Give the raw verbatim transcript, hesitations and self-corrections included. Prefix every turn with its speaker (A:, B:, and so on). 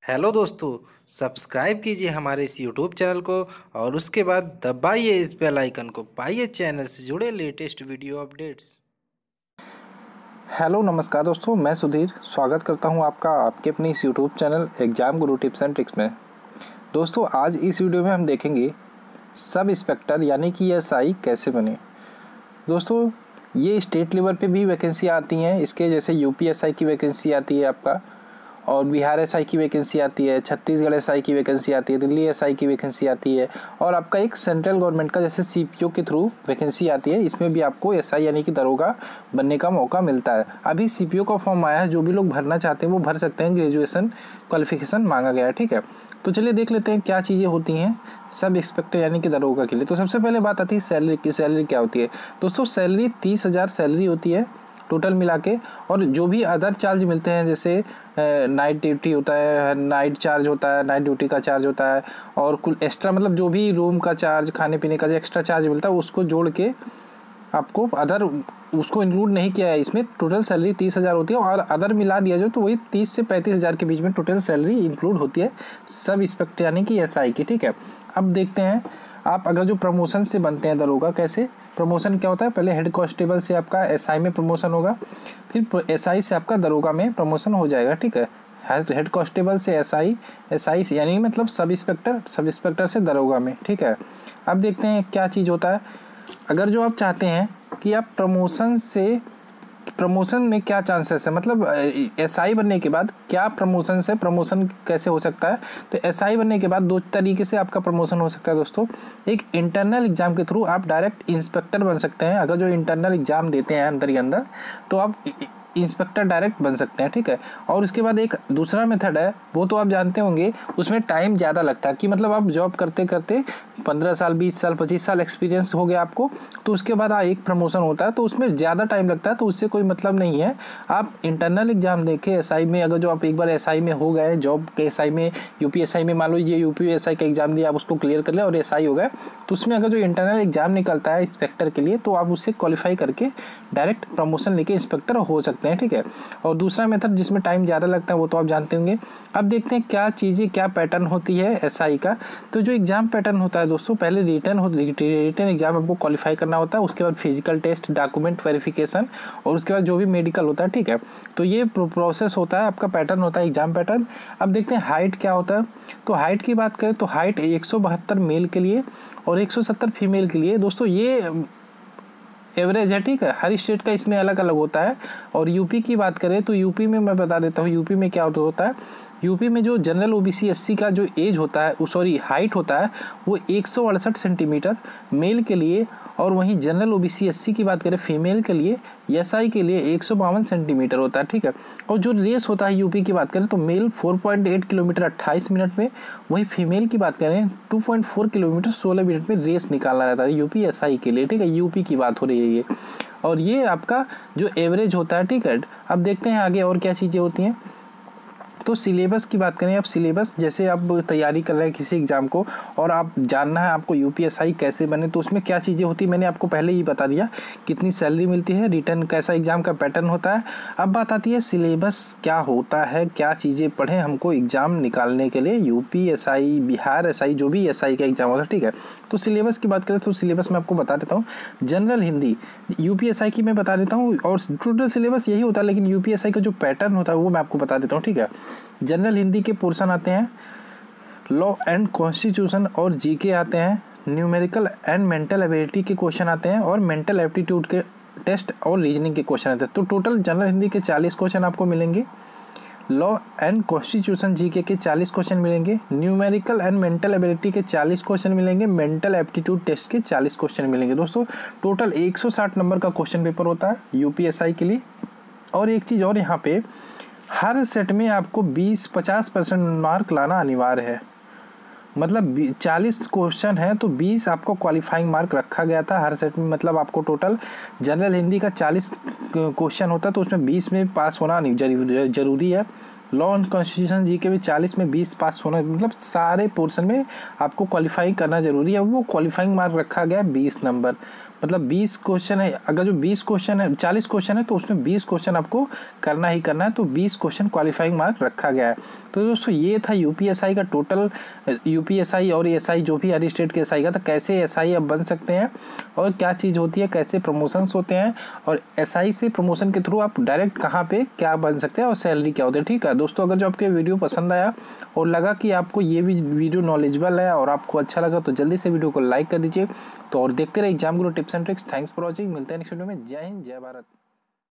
A: Hello दोस्तों, subscribe कीजिए हमारे इस यूट्यूब चैनल को और उसके बाद दबाइए इस बेल आइकन को। पाइए चैनल से जुड़े लेटेस्ट वीडियो अपडेट्स।
B: हेलो नमस्कार दोस्तों, मैं सुधीर स्वागत करता हूं आपका आपके अपने इस YouTube channel exam guru tips and tricks में। दोस्तों आज इस वीडियो में हम देखेंगे सब इंस्पेक्टर यानी कि एसआई कैसे बने। दोस्तों ये स्टेट लेवल पे भी वैकेंसी आती हैं, इसके जैसे यूपी एसआई की वैकेंसी आती है आपका, और बिहार एसआई की वैकेंसी आती है, छत्तीसगढ़ एसआई की वैकेंसी आती है, दिल्ली एसआई की वैकेंसी आती है, और आपका एक सेंट्रल गवर्नमेंट का जैसे सीपीओ के थ्रू वैकेंसी आती है। इसमें भी आपको एसआई यानी कि दरोगा बनने का मौका मिलता है। अभी सीपीओ का फॉर्म आया है, जो भी लोग भरना चाहते हैं वो भर सकते हैं। ग्रेजुएशन क्वालिफिकेशन मांगा गया है, ठीक है। तो चलिए देख लेते हैं क्या चीज़ें होती हैं सब इंस्पेक्टर यानी कि दरोगा के लिए। तो सबसे पहले बात आती है सैलरी की। सैलरी क्या होती है दोस्तों? सैलरी तीस हज़ार सैलरी होती है टोटल मिला के, और जो भी अदर चार्ज मिलते हैं जैसे नाइट ड्यूटी होता है, नाइट चार्ज होता है, नाइट ड्यूटी का चार्ज होता है, और कुल एक्स्ट्रा मतलब जो भी रूम का चार्ज, खाने पीने का जो एक्स्ट्रा चार्ज मिलता है उसको जोड़ के आपको अदर उसको इंक्लूड नहीं किया है इसमें। टोटल सैलरी तीस हज़ार होती है, और अदर मिला दिया जाए तो वही तीस से पैंतीस हज़ार के बीच में टोटल सैलरी इंक्लूड होती है सब इंस्पेक्टर यानी कि एसआई की, ठीक है। अब देखते हैं आप अगर जो प्रमोशन से बनते हैं दरोगा, कैसे प्रमोशन क्या होता है? पहले हेड कांस्टेबल से आपका एसआई में प्रमोशन होगा, फिर एसआई से आपका दरोगा में प्रमोशन हो जाएगा, ठीक है। हेड कांस्टेबल से एसआई, एसआई से यानी मतलब सब इंस्पेक्टर, सब इंस्पेक्टर से दरोगा में, ठीक है। अब देखते हैं क्या चीज़ होता है। अगर जो आप चाहते हैं कि आप प्रमोशन से प्रमोशन में क्या चांसेस है, मतलब एसआई बनने के बाद क्या प्रमोशन से प्रमोशन कैसे हो सकता है? तो एसआई बनने के बाद दो तरीके से आपका प्रमोशन हो सकता है दोस्तों। एक इंटरनल एग्जाम के थ्रू आप डायरेक्ट इंस्पेक्टर बन सकते हैं। अगर जो इंटरनल एग्जाम देते हैं अंदर ही अंदर, तो आप इंस्पेक्टर डायरेक्ट बन सकते हैं, ठीक है। और उसके बाद एक दूसरा मेथड है, वो तो आप जानते होंगे, उसमें टाइम ज़्यादा लगता है कि मतलब आप जॉब करते करते पंद्रह साल, बीस साल, पच्चीस साल एक्सपीरियंस हो गया आपको, तो उसके बाद एक प्रमोशन होता है, तो उसमें ज़्यादा टाइम लगता है, तो उससे कोई मतलब नहीं है। आप इंटरनल एग्जाम देके एसआई में, अगर जो आप एक बार एसआई में हो गए, जॉब के एसआई में, यूपी एसआई में, मान लो ये यूपी एसआई का एग्जाम दिया, आप उसको क्लियर कर ले और एसआई हो गए, तो उसमें अगर जो इंटरनल एग्जाम निकलता है इंस्पेक्टर के लिए, तो आप उससे क्वालिफाई करके डायरेक्ट प्रमोशन लेके इंस्पेक्टर हो सकते हैं, ठीक है। और दूसरा मेथड जिसमें टाइम ज़्यादा लगता है वो तो आप जानते होंगे। अब देखते हैं क्या चीज़ें, क्या पैटर्न होती है एसआई का। तो जो एग्जाम पैटर्न होता है दोस्तों, पहले रिटर्न हो रिटर्न एग्जाम आपको क्वालिफाई करना होता है, उसके बाद फिजिकल टेस्ट, डॉक्यूमेंट वेरिफिकेशन, और उसके बाद जो भी मेडिकल होता है, ठीक है। तो ये प्रोसेस होता है, आपका पैटर्न होता है एग्जाम पैटर्न। अब देखते हैं हाइट क्या होता है। तो हाइट की बात करें तो हाइट एक सौ बहत्तर मेल के लिए और एक सौ सत्तर फीमेल के लिए दोस्तों, ये एवरेज है, ठीक है। हर स्टेट का इसमें अलग अलग होता है। और यूपी की बात करें तो यूपी में मैं बता देता हूँ यूपी में क्या होता है। यूपी में जो जनरल ओबीसी एससी का जो एज होता है, सॉरी हाइट होता है, वो एक सौ अड़सठ सेंटीमीटर मेल के लिए, और वहीं जनरल ओबीसी एससी की बात करें फीमेल के लिए, एसआई के लिए एक सौ बावन सेंटीमीटर होता है, ठीक है। और जो रेस होता है यूपी की बात करें तो मेल चार पॉइंट आठ किलोमीटर अट्ठाईस मिनट में, वहीं फीमेल की बात करें दो पॉइंट चार किलोमीटर सोलह मिनट में रेस निकालना रहता है यूपी एसआई के लिए, ठीक है। यूपी की बात हो रही है ये, और ये आपका जो एवरेज होता है, ठीक है। अब देखते हैं आगे और क्या चीज़ें होती हैं। तो सिलेबस की बात करें, आप सिलेबस जैसे आप तैयारी कर रहे हैं किसी एग्जाम को और आप जानना है आपको यूपीएसआई कैसे बने, तो उसमें क्या चीज़ें होती है मैंने आपको पहले ही बता दिया। कितनी सैलरी मिलती है, रिटर्न कैसा एग्जाम का पैटर्न होता है। अब बात आती है सिलेबस क्या होता है, क्या चीज़ें पढ़ें हमको एग्जाम निकालने के लिए, यूपीएसआई, बिहार एसआई, जो भी एसआई का एग्जाम होता है, ठीक है। तो सिलेबस की बात करें तो सिलेबस मैं आपको बता देता हूँ। जनरल हिंदी यूपीएसआई की मैं बता देता हूँ, और टोटल सिलेबस यही होता है, लेकिन यूपीएसआई का जो पैटर्न होता है वो मैं आपको बता देता हूँ, ठीक है। जनरल हिंदी के पोर्शन आते हैं, लॉ एंड कॉन्स्टिट्यूशन और जीके आते हैं, न्यूमेरिकल एंड मेंटल एबिलिटी के क्वेश्चन आते हैं, और मेंटल एप्टीट्यूड के टेस्ट और रीजनिंग के क्वेश्चन आते हैं। तो टोटल जनरल हिंदी के चालीस क्वेश्चन आपको मिलेंगे, लॉ एंड कॉन्स्टिट्यूशन जीके के चालीस क्वेश्चन मिलेंगे, न्यूमेरिकल एंड मेंटल एबिलिटी के चालीस क्वेश्चन मिलेंगे, मेंटल एप्टीट्यूड टेस्ट के चालीस क्वेश्चन मिलेंगे। दोस्तों टोटल एक सौ साठ नंबर का क्वेश्चन पेपर होता है यूपीएसआई के लिए। और एक चीज़ और, यहाँ पे हर सेट में आपको बीस पचास परसेंट मार्क लाना अनिवार्य है। मतलब चालीस क्वेश्चन है तो बीस आपको क्वालिफाइंग मार्क रखा गया था हर सेट में। मतलब आपको टोटल जनरल हिंदी का चालीस क्वेश्चन होता है तो उसमें बीस में पास होना नहीं जरूरी है। लॉ एंड कॉन्स्टिट्यूशन जी के भी चालीस में बीस पास होना, मतलब सारे पोर्शन में आपको क्वालिफाई करना जरूरी है। वो क्वालिफाइंग मार्क रखा गया बीस नंबर। मतलब बीस क्वेश्चन है, अगर जो बीस क्वेश्चन है, चालीस क्वेश्चन है तो उसमें बीस क्वेश्चन आपको करना ही करना है, तो बीस क्वेश्चन क्वालिफाइंग मार्क रखा गया है। तो दोस्तों ये था यूपीएसआई का टोटल, यूपीएसआई और एसआई जो भी हर स्टेट के एसआई का, तो कैसे एसआई अब बन सकते हैं और क्या चीज़ होती है, कैसे प्रमोशंस होते हैं, और एसआई से प्रमोशन के थ्रू आप डायरेक्ट कहाँ पे क्या बन सकते हैं और सैलरी क्या होती है। ठीक है दोस्तों, अगर जो आपके वीडियो पसंद आया और लगा कि आपको ये भी वीडियो नॉलेजेबल है और आपको अच्छा लगा तो जल्दी से वीडियो को लाइक कर दीजिए। तो और देखते रहे exam Guru tips and tricks. Thanks for watching, मिलते हैं नेक्स्ट वीडियो में। जय हिंद, जय भारत।